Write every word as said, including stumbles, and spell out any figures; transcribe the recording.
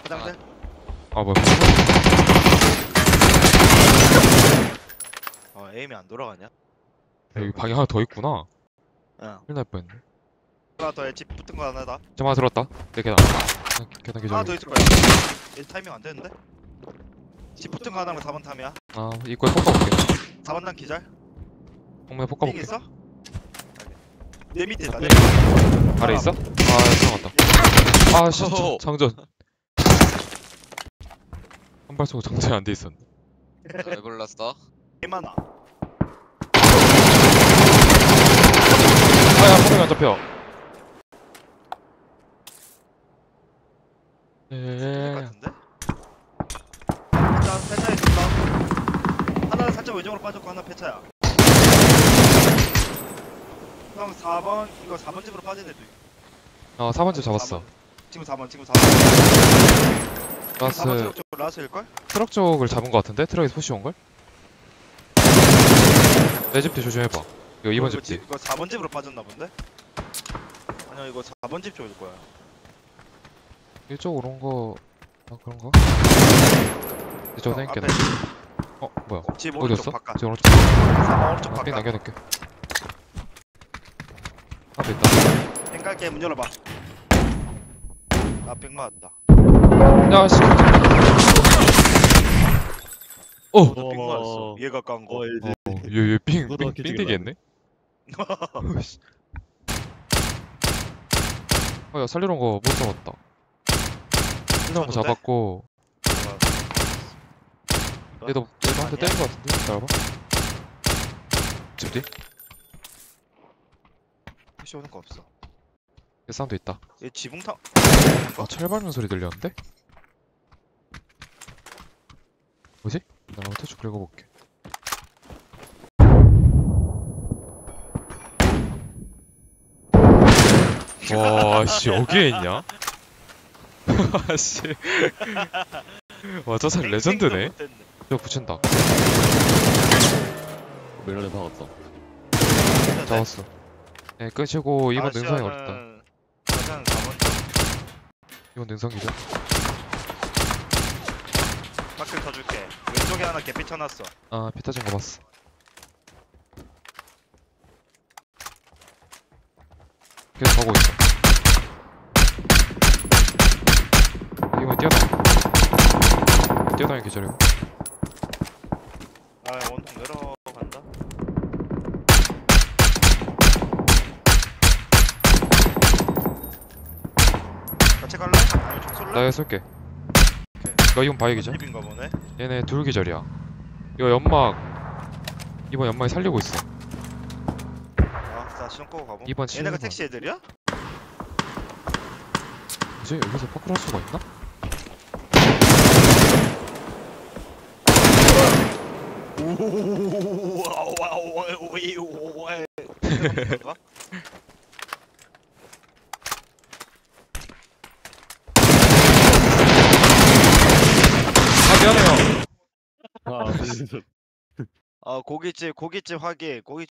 화장실? 아 뭐야? 어 에임이 안 돌아가냐? 여기 방이 하나 더 있구나. 응. 큰일 날 뻔했네. 하나 더 집 붙은 거 하나다. 점 하나 들었다. 내 계단. 계단, 계단 계절. 하나 더 있을 거야. 얘 타이밍 안 되는데? 집 붙은 거 하나면 사 번 탐이야. 아 입구에 폭가볼게. 사 번 탐 기절. 정말 핑 폭가볼게. 있어? 내 밑에 있다. 아, 내 밑에. 아래 있어? 아 들어갔다. 아 씨, 어허. 장전. 한 발 쏘고 장전이 안 돼 있었네. 왜 골랐어? 개 많아. 아야 화면이 안 잡혀. 될 예. 같은데? 자, 폐차에 있다. 하나는 살짝 왼쪽으로 빠졌고 하나 폐차야. 형 사 번 이거 사 번 집으로 빠진 애도 있고. 어 사 번째 잡았어. 지금 사 번 지금 사 번. 라스 사 번 트럭 쪽 라스일걸? 트럭 쪽을 잡은 거 같은데? 트럭에서 푸시 온 걸? 내 집 뒤 조심해봐. 이거 이 번 집 뒤. 이거 사 번 집으로 빠졌나 본데? 아니야 이거 사 번 집 쪽일 거야. 이쪽으로 온 거. 아 그런가? 이쪽 형, 땡기네. 앞에 어 뭐야? 집 어디였어? 오른쪽 바깥. 지금 오른쪽. 사 번 오른쪽 아, 삥 바깥. 남겨놓을게. 앞에 있다. 뱅 깔게 문 열어봐. 아뱅 맞았다. 야 씨. 어. 어, 나뱅 맞았어. 얘가 깐 거. 어, 얘얘 삥, 그거도 삥, 어떻게 삥 되겠네? 어, 야, 살리러 온 거 못 잡았다. 살리러 온 거 잡았는데? 잡았고, 얘도, 얘도 한 대 때린 거 같은데? 기다려봐. 집 뒤? 푸시 오는 거 없어. 얘 사운드 있다. 얘 지붕 타. 아, 철 밟는 소리 들렸는데? 뭐지? 나 한번 대충 긁어볼게. 와, 씨, 여기에 있냐? 와, 씨. 와, 저 사람 레전드네? 저 붙인다. 멜론에 박았다. 잡았어. 네, 끝이고, 이번 능선에 걸렸다. 저는 사 번 이번 능선이죠? 바퀴 터줄게. 왼쪽에 하나 개피 쳐놨어. 아, 피 터진 거 봤어. 계속 가고 있어. 이번 뛰어다니. 뛰어다니 계절이고. 아 원통 내려간다. 같이 갈래? 아니 총 쏠래? 나 쏠게. 오케이. 너 이번 바이기죠? 집인가 보네. 얘네 둘 기절이야. 이거 연막. 이번 연막이 살리고 있어. 아, 자 시동 끄고 가보. 이번 얘네가 칠번. 택시 애들이야? 뭐지? 여기서 파크를 할 수가 있나? 아, 미안해요. 아, 아 고깃집 고깃집 확인 고깃